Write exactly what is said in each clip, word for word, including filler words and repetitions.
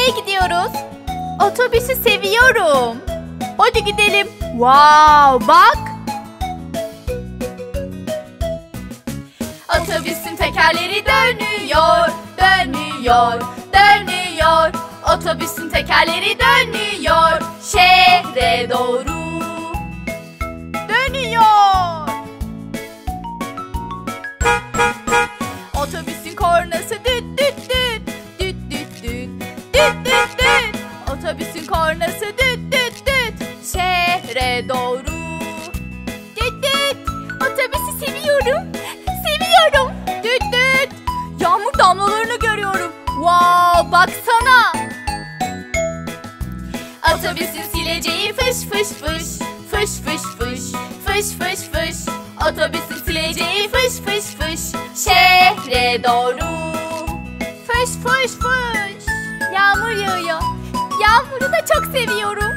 Nereye gidiyoruz? Otobüsü seviyorum. Hadi gidelim. Wow, bak. Otobüsün tekerleri dönüyor, dönüyor, dönüyor. Otobüsün tekerleri dönüyor, şehre doğru dönüyor. Otobüsün kornası düt düt düt, düt düt düt, düt düt düt. Otobüsün kornası düt düt düt, şehre doğru. Düt düt. Otobüsü seviyorum, seviyorum. Düt düt. Yağmur damlalarını görüyorum. Wow, baksana. Otobüsün sileceği fış fış fış, fış fış fış, fış fış fış. Otobüsün sileceği fış fış fış, şehre doğru. Fış fış fış. Yağmur yağıyor. Yağmuru da çok seviyorum.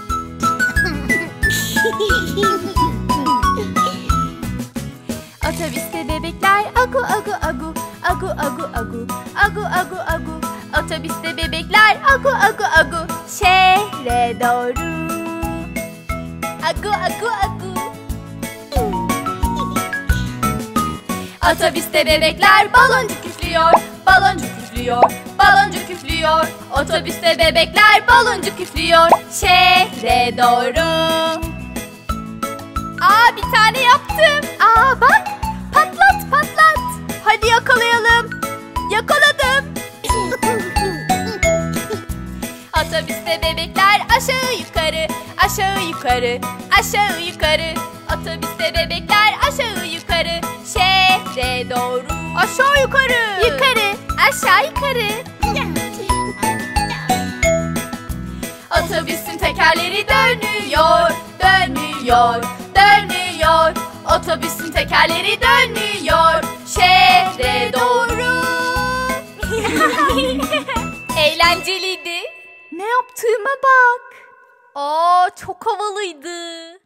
Otobüste bebekler agu agu agu, agu agu agu, agu agu agu. Otobüste bebekler agu agu agu, şehre doğru. Agu agu agu. Otobüste bebekler baloncuk üflüyor, baloncuk üflüyor, baloncuk üflüyor. Otobüste bebekler baloncuk üflüyor, şehre doğru. Aa, bir tane yaptım. Aa, bak, patlat patlat. Hadi yakalayalım. Yakaladım. Otobüste bebekler aşağı yukarı, aşağı yukarı, aşağı yukarı. Otobüste bebekler aşağı yukarı, şehre doğru. Aşağı yukarı. Yukarı, aşağı yukarı. Otobüsün tekerleri dönüyor, dönüyor, dönüyor. Otobüsün tekerleri dönüyor, şehre doğru. Eğlenceliydi. Ne yaptığıma bak. Aa, çok havalıydı.